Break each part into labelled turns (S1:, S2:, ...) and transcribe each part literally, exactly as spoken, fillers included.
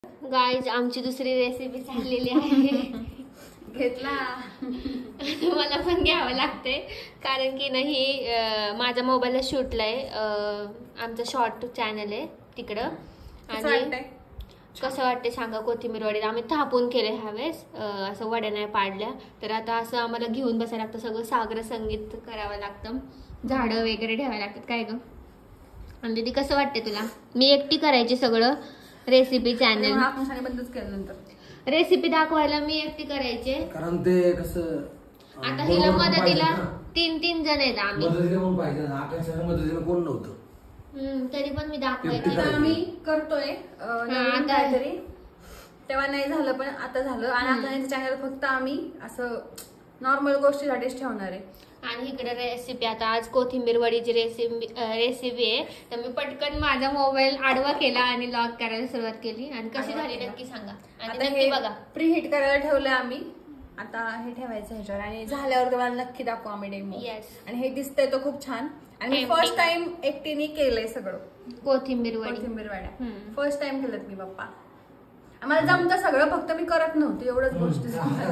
S1: Guys आमची दुसरी recipe चाललेली आहे.
S2: घेतला
S1: मला पण घ्यावं लागते कारण की नाही माझ्या मोबाईलला शूटला आहे. आमचं शॉर्ट चॅनल आहे तिकडं. आणि कसं वाटते सांगा कोथिंबीर वडे आम्ही थापून केले ह्यावेळेस, असं वड्या नाही पाडल्या. तर आता असं आम्हाला घेऊन बसायला लागतं, सगळं सागर संगीत करावं लागतं, झाडं वगैरे ठेवायला लागतात. काय ग आणि दीदी कसं वाटते तुला? मी एकटी करायची सगळं रेसिपी चॅनल.
S2: बंदच केलं नंतर
S1: रेसिपी दाखवायला मी एकटी करायचे
S3: कारण ते कसं
S1: आता हिला मदतीला तीन तीन जण आहेत आम्ही.
S3: मदतीला कोण पाहिजे ना, आकाशाला मदतीला कोण नव्हतं.
S1: हम्म तरी पण मी दाखवायची.
S2: आम्ही करतोय काहीतरी, तेव्हा नाही झालं पण आता झालं. आणि आता चॅनल फक्त आम्ही असं नॉर्मल गोष्टीसाठीच ठेवणार आहे.
S1: आणि इकडे रेसिपी आता आज कोथिंबीर वडीची रेसिपी रेसिपी आहे. तर मी पटकन माझा मोबाईल आडवा केला आणि लॉक करायला सुरुवात केली. आणि कशी झाली नक्की सांगा. आणि नक्की बघा.
S2: प्री हिट करायला ठेवलं आम्ही, आता हे ठेवायचं ह्याच्यावर आणि झाल्यावर तुम्हाला नक्की दाखवू आम्ही डेमो. आणि हे दिसतंय तो खूप छान. आणि फर्स्ट टाइम एकटीने केलंय सगळं कोथिंबीर वडी कोथिंबीर वड्या. फर्स्ट टाइम केलं मी पप्पा. आम्हाला जमतं सगळं, फक्त मी करत नव्हती एवढंच गोष्ट.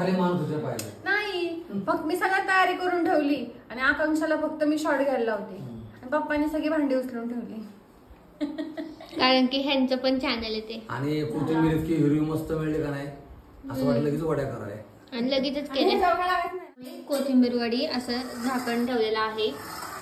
S2: नाही फक्त मी सगळं तयारी करून ठेवली आणि आकांक्षाला फक्त मी शॉर्ट घ्यायला होती आणि पप्पांनी सगळी भांडी उचलून ठेवली.
S1: कारण की ह्यांचं पण चॅनल आहे ते.
S3: आणि कोथिंबीर इतकी हिरवी मस्त मिळली का नाही, असं वाटलं की वड्या कराय
S1: आणि लगेचच केले. कोथिंबीर वडी असं झाकण ठेवलेलं आहे.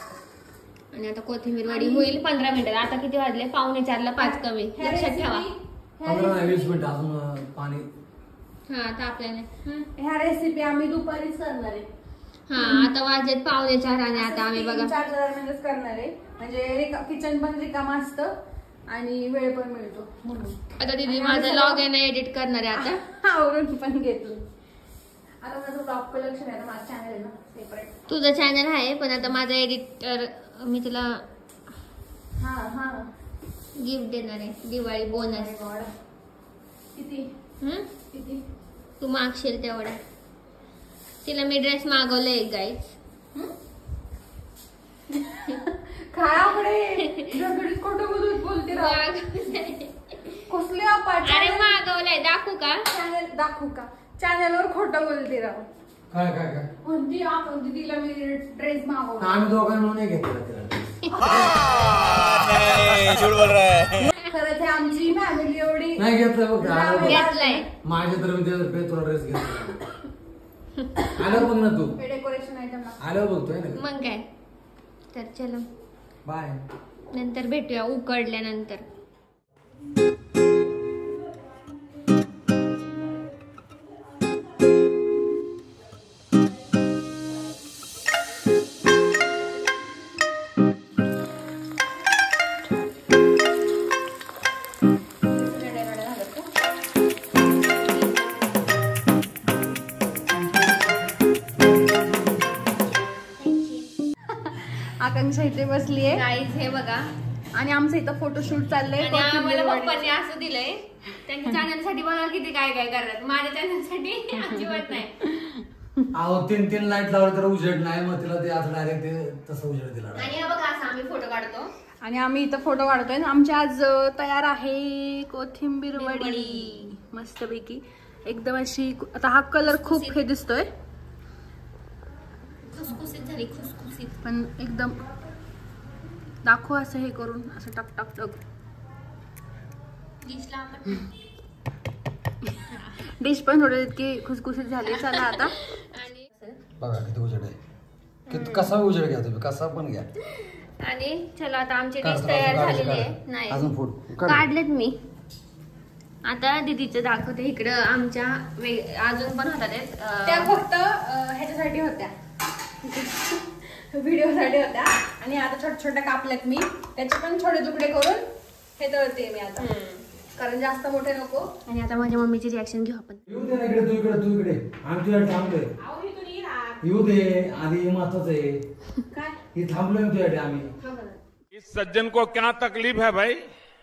S1: आणि आता कोथिंबीर वडी होईल पंधरा मिनिटात. आता किती वाजले? पावणे चारला पाच कमी, लक्षात ठेवा.
S3: पंधरा वीस मिनिट अजून पाणी.
S1: हा आता आपल्याला
S2: ह्या रेसिपी आम्ही दुपारीच करणार आहे.
S1: हा आता वाजलेत पावणे चार आणि आता आम्ही बघा
S2: चार दरम्यानच करणार आहे. म्हणजे किचन पण रिकाम असतं आणि वेळ पण मिळतो म्हणून.
S1: आता दीदी माझं लॉग इन एडिट करणार आहे आता.
S2: आवरून पण घेतलं. आता माझं ब्लॉग कलेक्शन आहे, माझं चॅनल आहे ना सेपरेट.
S1: तुझं चॅनल आहे पण आता माझं एडिटर मी तुला
S2: हा हा
S1: गिफ्ट देणार आहे दिवाळी बोनस.
S2: किती
S1: हम्म
S2: किती
S1: तू मागशील तेवढा. तिला मी ड्रेस मागवले एक गाईज.
S2: खायाकडे खोटं बोलते कसले
S1: अरे मागवलंय. दाखवू का?
S2: चॅनल दाखवू का? चॅनलवर खोटं बोलते राव.
S3: काय काय काय
S2: म्हणती आपण तिला मी ड्रेस मागवला.
S3: आम्ही दोघांनी म्हणून नाही घेतला.
S2: खरंच आहे आमची फॅमिली एवढी
S3: नाही घेतलं.
S1: घेतलाय
S3: माझ्या तर मी तुला ड्रेस घेतला. आलो बघ ना तू
S2: डेकोरेशन आयटम
S3: आलो बघतोय ना.
S1: मग काय तर चलो
S3: बाय.
S1: नंतर भेटूया उकडल्यानंतर.
S2: आकांक्षा इथे बसली आहे
S1: गाईज हे बघा.
S2: आणि आमचं इथं फोटोशूट चाललंय.
S1: आणि आम्हाला पप्पांनी असं दिलंय. त्यांच्या चॅनल साठी बघा किती काय काय करतात. माझ्या चॅनल साठी अजिबात नाही.
S3: अहो तीन तीन लाईट लावले तर उजेड नाही, मग तिला ते असं डायरेक्ट ते तसं उजेड दिला.
S1: आणि हे बघा असं आम्ही फोटो काढतो.
S2: आणि आम्ही इथं फोटो काढतोय. आमची आज तयार आहे कोथिंबीर वडी मस्तपैकी एकदम अशी. आता हा कलर खूप हे दिसतोय
S1: खुसखुशीत झाली खुसखुशीत.
S2: पण एकदम दाखव असं हे करून असं टक टक टक. डिश पण थोडी इतकी खुसखुशीत झाली. चला आता
S1: आणि
S3: बघा किती उजेड आहे. किती कसा उजेड घ्या तुम्ही, कसा पण घ्या.
S1: आणि चला आता आमची डिश तयार झालेली आहे. नाही
S3: अजून फोटो
S1: काढलेत मी. आता दीदीचं दाखवते. इकडं आमच्या अजून पण होत्या
S2: त्या फक्त ह्याच्यासाठी होत्या, व्हिडिओ साठी होत्या. आणि आता छोट्या छोट्या कापल्यात मी. त्याचे पण छोटे तुकडे करून हे तळते मी आता, कारण जास्त मोठे नको.
S1: आणि आता माझ्या मम्मीची रिॲक्शन घेऊ आपण.
S3: येऊ दे ना इकडे, तू इकडे तू इकडे. आम्ही तुझ्या थांबलोय. येऊ दे आधी महत्वाचं आहे
S2: काय
S3: हे थांबलोय तुझ्यासाठी आम्ही.
S4: इस सज्जन को क्या तकलीफ है भाई,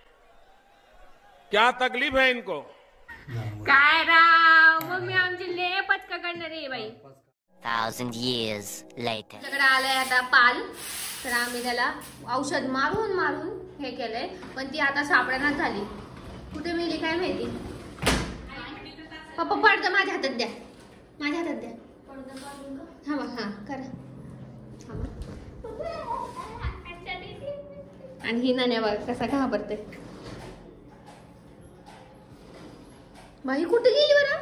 S4: क्या तकलीफ है इनको?
S1: काय राव मम्मी आमची लय पचका करणार आहे बाई.
S5: Thousand years later.
S1: त्याकडे आलंय आता पाल. तर आम्ही त्याला औषध मारून मारून हे केलंय पण ती आता सापडण्यात झाली. कुठे मिली काय माहिती. पप्पा पडदा माझ्या हातात द्या, माझ्या हातात द्या. हा हा करा. आणि ही नाण्या बघ कसा घाबरते. बाई कुठे गेली बरं?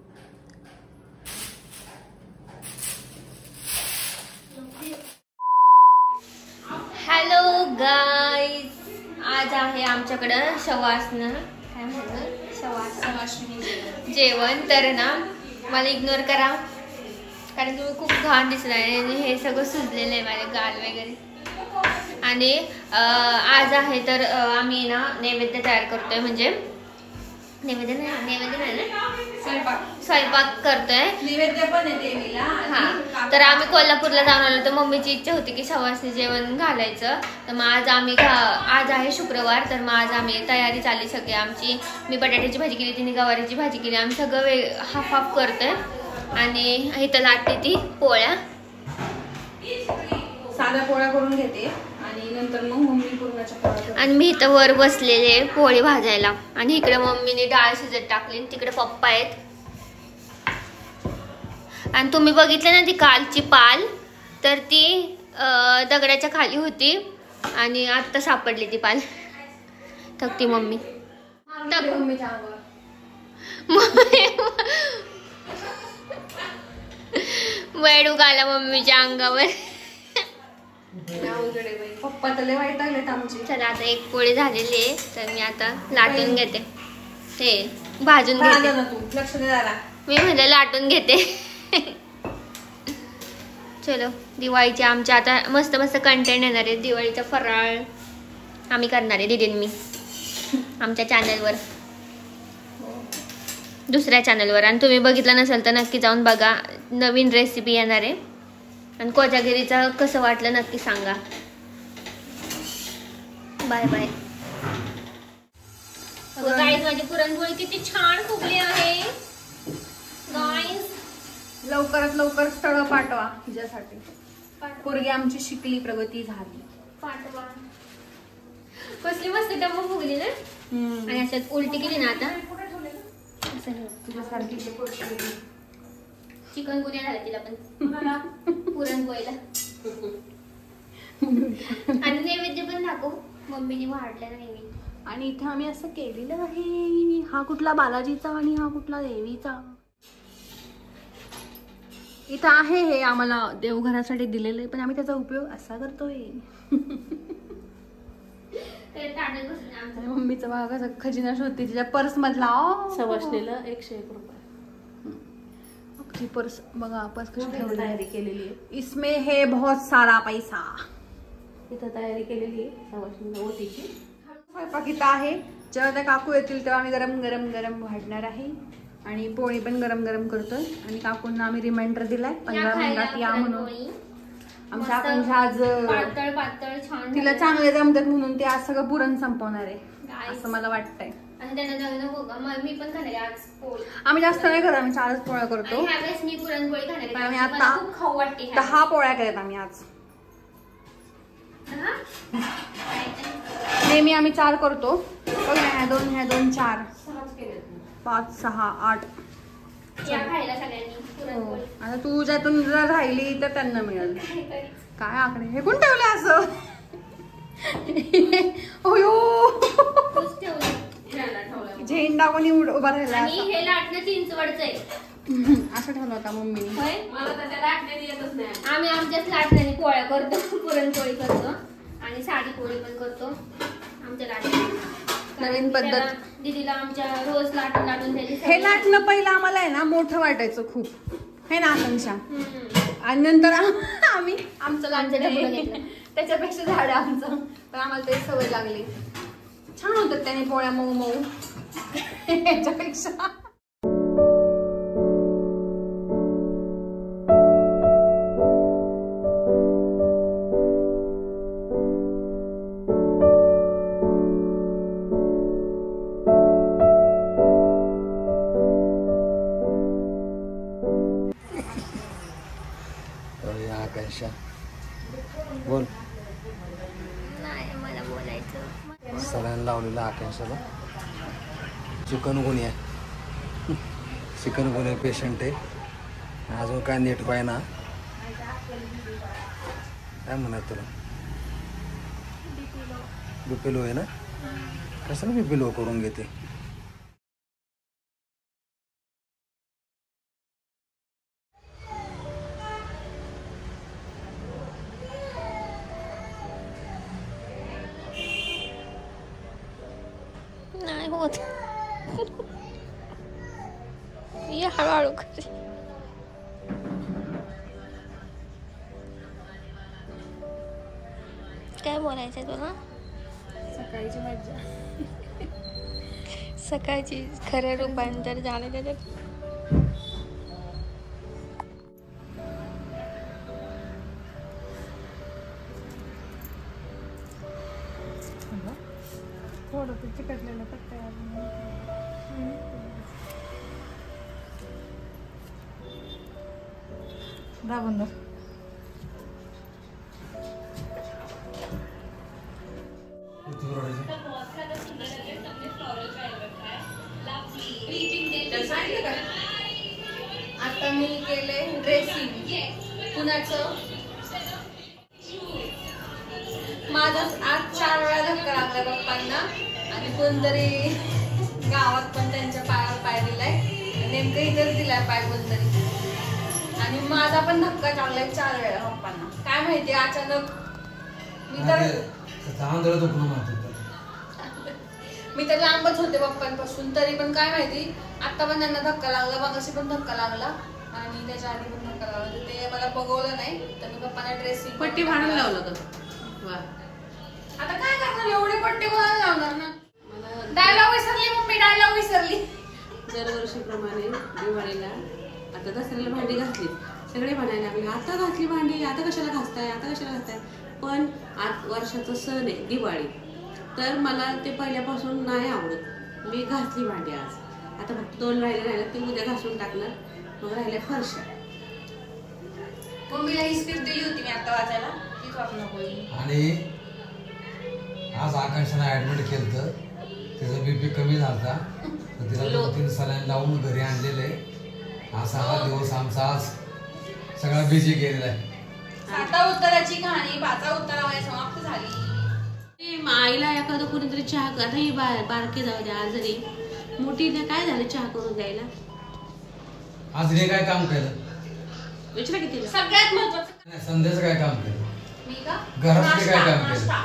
S1: हॅलो गाईज, आज आहे आमच्याकडं शवासनं काय म्हणतात शवास शवासनी जेवण. तर ना मला इग्नोर करा कारण तुम्ही खूप घाण दिसत आहे आणि हे सगळं सुजलेलं आहे माझे गाल वगैरे. आणि आज आहे तर आम्ही ना नैवेद्य तयार करतोय, म्हणजे नैवेद्य नाही नैवेद्य नाही ना स्वयंपाक स्वयंपाक करतोय.
S2: नैवेद्य पण आहे देवीला.
S1: हा, तर आम्ही कोल्हापूरला जाऊन आलो तर मम्मीची इच्छा होती की सवासणी जेवण घालायचं. तर मग आज आम्ही आज आहे शुक्रवार, तर मग आज आम्ही तयारी चालली सगळी आमची. मी बटाट्याची भाजी केली, तिने गवारीची भाजी केली, आम्ही सगळं वे हाफ हाफ करतोय. आणि इथं लाटते ती पोळ्या,
S2: साध्या पोळ्या करून घेते आणि नंतर मग मम्मी पूर्णाच्या पोळ्या करते.
S1: आणि मी इथं वर बसलेले पोळी भाजायला. आणि इकडे मम्मीने डाळ शिजत टाकली, तिकडे पप्पा आहेत. आणि तुम्ही बघितलं ना ती कालची पाल, तर ती दगडाच्या खाली होती आणि आत्ता सापडली ती पाल. थकती मम्मी.
S2: मम्मीच्या अंगावर
S1: वेडूक आला मम्मीच्या अंगावर.
S2: पप्पा तर लय वाईट लागलेत आमची.
S1: चला आता एक पोळी झालेली आहे, तर मी आता लाटून घेते, ते भाजून घेते.
S2: लक्ष दे जरा.
S1: मी म्हणलं लाटून घेते. चलो, दिवाळीचे आमच्या आता मस्त मस्त कंटेंट येणार आहे. दिवाळीचा फराळ आम्ही करणार आहे दीदीन मी आमच्या चॅनलवर, दुसऱ्या चॅनलवर. आणि तुम्ही बघितलं नसेल तर नक्की जाऊन बघा, नवीन रेसिपी येणार आहे. आणि कोजागिरीचं कसं वाटलं नक्की सांगा. Bye bye. गाईज माझी पुरणपोळी किती छान फुगली आहे गाईज.
S2: लवकरात लवकर स्थळ पाठवा तिच्यासाठी. पोरगी आमची शिकली, प्रगती झाली.
S1: पाठवा. कसली मस्त डब्बा फुगली ना. आणि अशात उलटी केली ना आता
S2: तुझ्यासारखी
S1: चिकन गुन्हे झाला तिला पण पुरणपोळीला. आणि नैवेद्य पण दाखव, मम्मीने वाढला नैवेद्य.
S2: आणि इथे आम्ही असं केलेलं आहे. हा कुठला बालाजीचा आणि हा कुठला देवीचा. इथं आहे हे आम्हाला देवघरासाठी दिलेलं आहे, पण आम्ही त्याचा उपयोग असा करतोय. मम्मीचा बघा कसा खजिना शोधते तिच्या पर्स मधला.
S6: सवासणीला एकशे एक रुपये
S2: पर्स बघा, पर्स कशी तयारी केलेली आहे. इसमें है बहुत सारा पैसा.
S6: इथं तयारी केलेली आहे सवासणीला ओटीची.
S2: स्वयंपाक इथं आहे. जेव्हा त्या काकू येतील तेव्हा आम्ही गरम गरम गरम वाढणार आहे. आणि पोळी पण गरम गरम करतोय. आणि काकूंना आम्ही रिमाइंडर दिलाय पंधरा मिनिटात या म्हणून. आमच्या आकांक्षा आज
S1: पातळ पातळ छान
S2: तिला चांगले जमतात म्हणून ते आज सगळं पुरण संपवणार आहे असं मला वाटतंय.
S1: आणि त्यांना जगणं बघा, मी पण खाणार आज पोळी.
S2: आम्ही जास्त नाही करत, आम्ही चारच पोळ्या करतो.
S1: ह्यावेळेस मी पुरणपोळी खाणार आहे.
S2: आम्ही आता
S1: खूप खाऊ वाटते.
S2: दहा पोळ्या केल्यात आम्ही आज. नेहमी आम्ही चार करतो. बघ ना, ह्या दोन ह्या दोन चार पाच सहा आठ.
S1: खायला सगळ्यांनी पुरणपोळी.
S2: आता तू ज्यातून जर राहिली तर त्यांना मिळेल. काय आकडे हे कोण ठेवलं असं. झेंडा कोणी उभा राहिला.
S1: आणि हे लाटणं चिंचवडचं आहे
S2: असं ठेवलं होता मम्मीने.
S1: आम्ही आमच्याच लाटण्याने पोळ्या करतो, पुरणपोळी करतो आणि साधी पोळी पण करतो आमच्या लाटण्याने.
S2: नवीन पद्धत.
S1: दीदीला आमच्या रोज लाटून लाटून द्यायची.
S2: हे लाटणं पहिलं आम्हाला आहे ना मोठं वाटायचं खूप, हे ना आकांक्षा. आणि नंतर आम्ही आमचं लाटणं त्याच्यापेक्षा झाड आमचं, पण आम्हाला ते सवय लागली. छान होतात त्याने पोळ्या मऊ मऊ याच्यापेक्षा.
S3: आकांक्षा बोल.
S1: नाही मला बोलायचं.
S3: सगळ्यांना लावलेलं आकांक्षाला चिकन गुन्हे आहे. चिकनगुन्या पेशंट आहे, अजून काय नीट पाय ना. काय म्हणत तुला बीपी लो आहे ना? कशाला बीपी लो करून घेते?
S1: नाही होत. ये हळूहळू कर. काय बोलायचंय तुला?
S2: सकाळची मज्जा.
S1: सकाळची खरं रूपांतर झालं त्याच्यात.
S2: थोडं ते चिकटलेलं पत्ता दाबून दाब. आता मी केले ड्रेसिंग कुणाचं. माझा आज चार वेळा धक्का लागला पप्पांना आणि कोणतरी गावात पण त्यांच्या पायावर पाय दिलाय. नेमकं इथंच दिलाय पाय कोणतरी. आणि माझा पण धक्का लागलाय चार वेळा पप्पांना. काय माहिती अचानक मी तर मी तर लांबच होते पप्पांपासून, तरी पण काय माहिती आता पण त्यांना धक्का लागला. मगाशी पण धक्का लागला आणि त्याच्या आधी पण धक्का लागला. ते मला बघवलं नाही तर मी पप्पांना ड्रेसिंग
S6: पट्टी भांडून लावलं का? वा,
S2: आता काय करणार, एवढे पट्टे कोणाला लावणार ना. डायलॉग विसरली मम्मी, डायलॉग विसरली.
S6: दरवर्षीप्रमाणे दिवाळीला आता दसऱ्याला भांडी घातली. सगळे म्हणायला लागले आता घातली भांडी, आता कशाला घासताय, आता कशाला घासताय. पण आज वर्षाचं सण आहे दिवाळी, तर मला ते पहिल्यापासून नाही आवडत. मी घासली भांडी आज. आता फक्त दोन राहिले राहिले ते उद्या घासून टाकणार. मग राहिल्या फरशा.
S2: मम्मीला ही स्क्रिप्ट दिली होती मी आता वाचायला, तीच वाचू नको.
S3: आणि आज आकांक्षाने ऍडमिट केलं, त्याचा बीपी कमी झाला तर तिला दोन तीन सलाईन लावून घरी आणलेले. असा हा दिवस आमचा आज सगळा बिझी गेलेला आहे.
S2: साता उत्तराची कहाणी पाचा उत्तरामध्ये समाप्त झाली.
S6: आईला एखादं कोणीतरी चहा, आता ही बारकी जाऊ द्या आजारी, मोठीने काय झालं चहा करून द्यायला?
S3: आज हे काय काम केलं
S6: विचारा किती.
S2: सगळ्यात महत्वाचं
S3: संध्याचं काय काम केलं?
S2: मी का
S3: घरात काय काम केलं?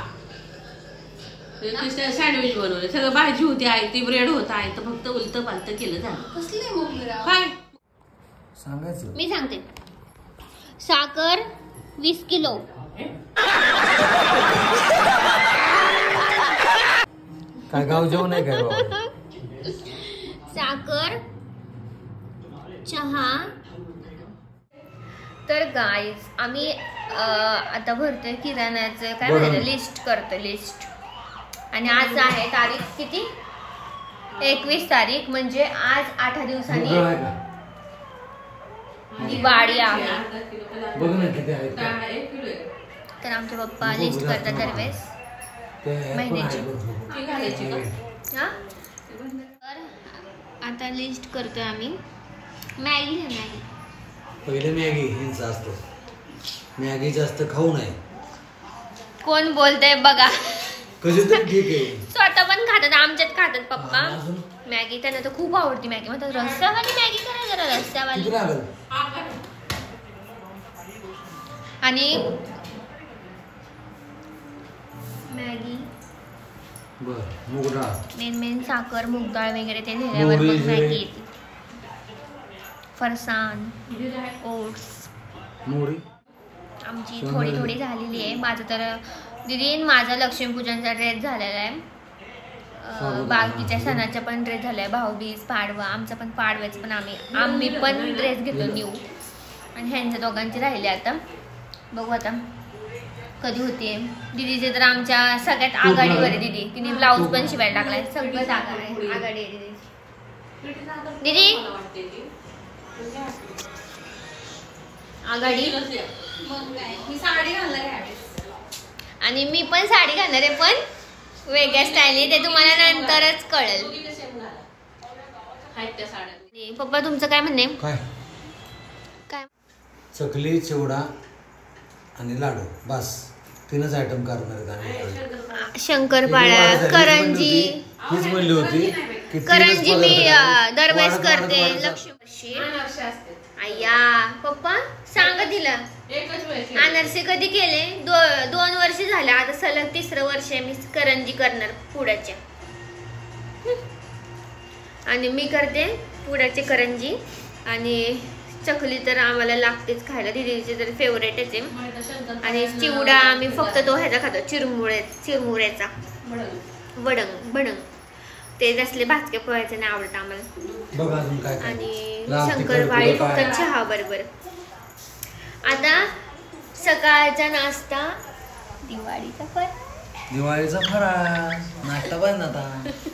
S6: सँडविच बनवले. सगळं भाजी होती आहे ती, ब्रेड होता आहे तर फक्त उलट पालत केलं झालं.
S2: कसले मम्मीला
S6: काय
S3: सांगायचं
S1: मी सांगते. साखर वीस किलो,
S3: काय गाव जेवण आहे काय बाबा?
S1: साखर, चहा. तर गाईज आम्ही आता भरतोय किराण्याचं काय म्हणतो लिस्ट करतो लिस्ट. आणि आज आहे तारीख किती? एकवीस तारीख, म्हणजे आज आठ दिवसांनी दिवाळी आहे.
S3: बघ ना किती आहे.
S1: तर आमचे पप्पा लिस्ट करतात दरवेळेस महिन्याची. हा तर आता लिस्ट करतोय आम्ही. मॅगी आहे मॅगी.
S3: पहिले मॅगी हिंच असतो, मॅगी जास्त खाऊ नये.
S1: कोण बोलतंय बघा.
S3: कधी तर ठीक आहे.
S1: स्वतः पण खातात, आमच्यात खातात पप्पा मॅगी. त्यांना तर खूप आवडती मॅगी. म्हणतात रस्स्यावाली मॅगी करा जरा, रस्स्यावाली. आणि मॅगी
S3: बर, मूग डाळ,
S1: मेन मेन साखर, मूग डाळ वगैरे ते दिल्यावर मग मॅगी येते. फरसाण, ओट्स.
S3: मोहरी
S1: आमची थोडी थोडी झालेली आहे. माझं तर दिदी माझा लक्ष्मीपूजनचा ड्रेस झालेला आहे. बाकीच्या सणाचा पण ड्रेस झालाय. भाऊबीज, पाडवा, आमचा पण पाडव्याच पण आम्ही आम्ही पण ड्रेस घेतो न्यू. आणि ह्यांच्या दोघांची राहिले आता. बघू आता कधी होते. दिदीचे तर आमच्या सगळ्यात आघाडीवर आहे दिदी. तिने ब्लाऊज पण शिवायला टाकलाय. सगळंच आघाडी आघाडी आहे दिदी. दिदी आघाडी.
S2: मी साडी घालणार आहे
S1: आणि मी पण साडी घालणार आहे, पण वेगळ्या स्टाईलने. ते तुम्हाला नंतरच कळेल.
S6: आहेत त्या साड्या.
S1: पप्पा तुमचं काय म्हणणे?
S3: काय
S1: काय
S3: चकली चिवडा आणि लाडू बस तीनच आयटम करणार आहेत आम्ही.
S1: शंकरपाळ्या, करंजी.
S3: हीच म्हणली होती की तीनच
S1: करंजी मी
S3: पदार्थ
S1: अं, दरवेळेस
S3: वाढत- वाढत-
S1: करते.
S3: वाढत-
S1: लक्ष्मी
S6: अनारसे असते.
S1: अय्या पप्पा सांगा तिला.
S6: एकच वेळ
S1: अनारसे कधी केले? दो दोन वर्ष झाले आता, सलग तिसरं वर्ष आहे मी करंजी करणार पुड्याच्या. आणि मी करते पुड्याची करंजी आणि चकली तर आम्हाला लागतेच खायला, दीदीची तर फेवरेटच आहे. आणि चिवडा आम्ही फक्त तो ह्याचा खातो, चिरमुळे चिरमुऱ्याचा वडंग भडंग. ते नसले भाजके पोहायचे नाही आवडत आम्हाला.
S3: बघ अजून काय काय.
S1: आणि
S3: लाल तिखट,
S1: शंकरपाळी
S3: पुढं काय?
S1: फक्त चहा बरोबर. आता सकाळचा नाश्ता दिवाळीचा फळ.
S3: दिवाळीचा फराळ नाश्ता बन आता.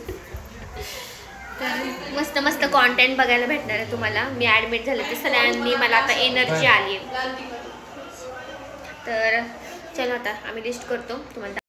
S1: तर मस्त मस्त कॉन्टेंट बघायला भेटणार आहे तुम्हाला. मी ॲडमिट झाले ते सगळ्यांनी, मला आता एनर्जी आली आहे. तर चलो आता आम्ही लिस्ट करतो तुम्हाला.